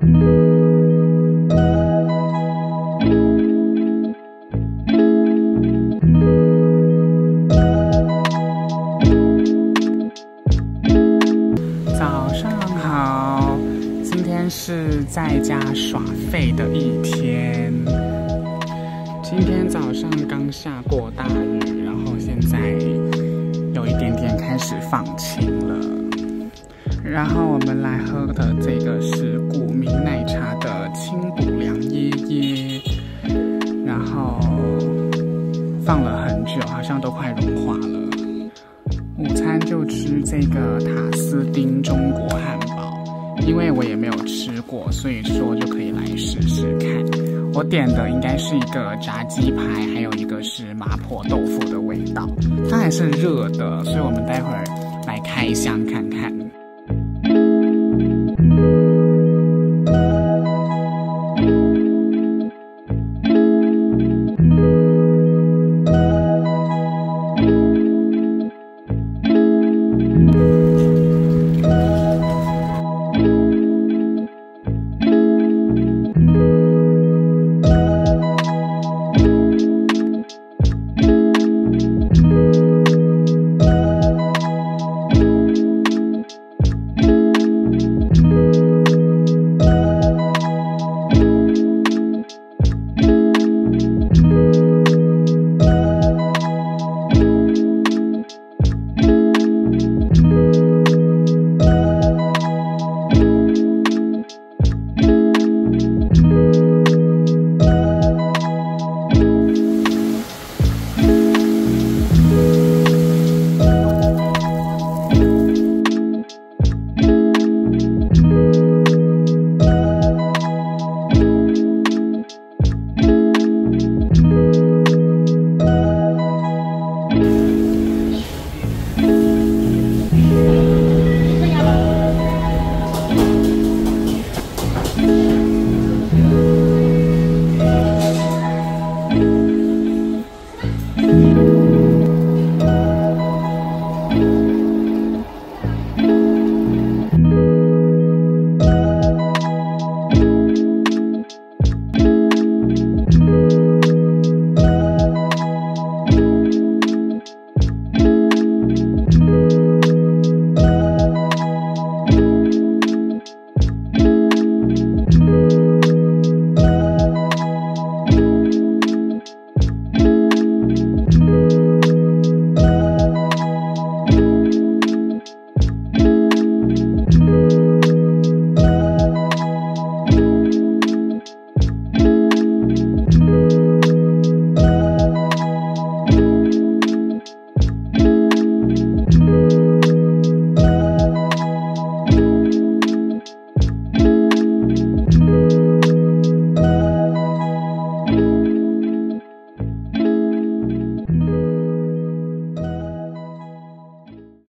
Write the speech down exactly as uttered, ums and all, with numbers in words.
早上好，今天是在家耍废的一天。今天早上刚下过大雨，然后现在有一点点开始放晴了。然后我们来喝的这个是古茗奶茶的清补凉椰椰，然后放了很久，好像都快融化了。午餐就吃这个塔斯丁中国汉堡，因为我也没有吃过，所以说就可以来试试看。我点的应该是一个炸鸡排，还有一个是麻婆豆腐的味道，它还是热的，所以我们待会儿来开箱看看。